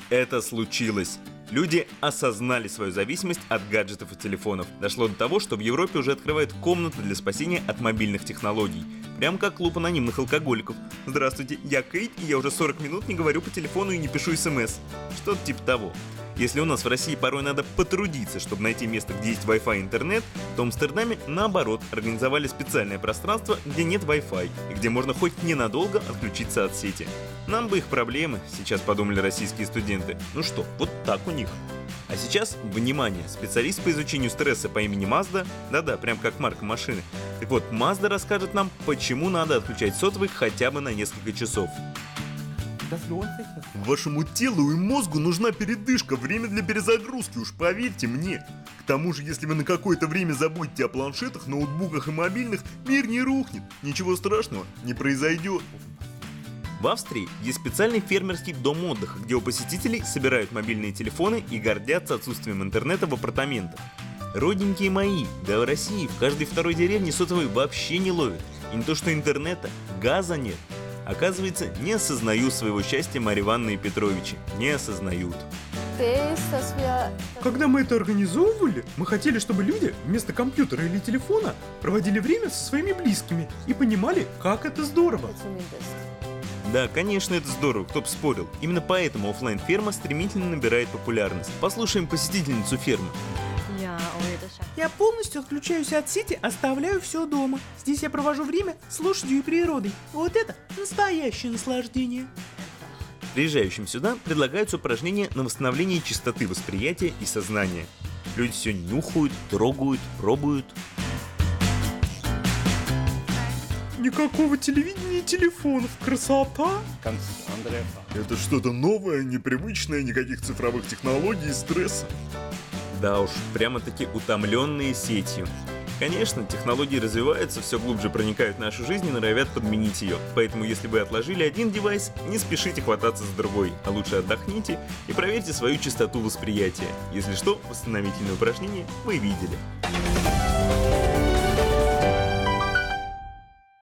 это случилось. Люди осознали свою зависимость от гаджетов и телефонов. Дошло до того, что в Европе уже открывают комнаты для спасения от мобильных технологий. Прям как клуб анонимных алкоголиков. Здравствуйте, я Кейт, и я уже 40 минут не говорю по телефону и не пишу смс. Что-то типа того. Если у нас в России порой надо потрудиться, чтобы найти место, где есть Wi-Fi и интернет, то в Амстердаме, наоборот, организовали специальное пространство, где нет Wi-Fi, и где можно хоть ненадолго отключиться от сети. Нам бы их проблемы, сейчас подумали российские студенты. Ну что, вот так у них. А сейчас, внимание, специалист по изучению стресса по имени Mazda, да-да, прям как марка машины. Так вот, Mazda расскажет нам, почему надо отключать сотовый хотя бы на несколько часов. Вашему телу и мозгу нужна передышка, время для перезагрузки, уж поверьте мне. К тому же, если вы на какое-то время забудете о планшетах, ноутбуках и мобильных, мир не рухнет, ничего страшного не произойдет. В Австрии есть специальный фермерский дом отдыха, где у посетителей собирают мобильные телефоны и гордятся отсутствием интернета в апартаментах. Родненькие мои, да в России в каждой второй деревне сотовый вообще не ловит. И не то что интернета, газа нет. Оказывается, не осознают своего счастья Марья Ивановна и Петровичи. Не осознают. Когда мы это организовывали, мы хотели, чтобы люди вместо компьютера или телефона проводили время со своими близкими и понимали, как это здорово. Да, конечно, это здорово, кто бы спорил. Именно поэтому оффлайн-ферма стремительно набирает популярность. Послушаем посетительницу фермы. Я полностью отключаюсь от сети, оставляю все дома. Здесь я провожу время с лошадью и природой. Вот это настоящее наслаждение. Приезжающим сюда предлагаются упражнения на восстановление чистоты восприятия и сознания. Люди все нюхают, трогают, пробуют. Никакого телевидения и телефонов. Красота! Это что-то новое, непривычное, никаких цифровых технологий и стресса. Да уж, прямо-таки утомленные сетью. Конечно, технологии развиваются, все глубже проникают в нашу жизнь и норовят подменить ее. Поэтому, если вы отложили один девайс, не спешите хвататься за другой, а лучше отдохните и проверьте свою частоту восприятия. Если что, восстановительные упражнения вы видели.